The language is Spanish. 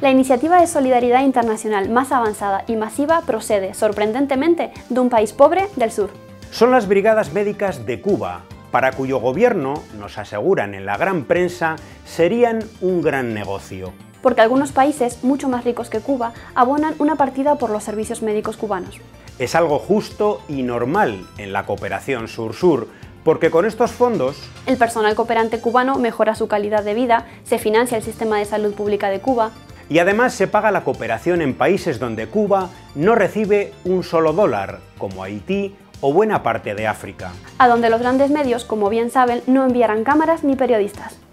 La iniciativa de solidaridad internacional más avanzada y masiva procede, sorprendentemente, de un país pobre del sur. Son las Brigadas Médicas de Cuba, para cuyo gobierno, nos aseguran en la gran prensa, serían un gran negocio. Porque algunos países, mucho más ricos que Cuba, abonan una partida por los servicios médicos cubanos. Es algo justo y normal en la cooperación sur-sur, porque con estos fondos el personal cooperante cubano mejora su calidad de vida, se financia el sistema de salud pública de Cuba, y además se paga la cooperación en países donde Cuba no recibe un solo dólar, como Haití o buena parte de África. A donde los grandes medios, como bien saben, no enviarán cámaras ni periodistas.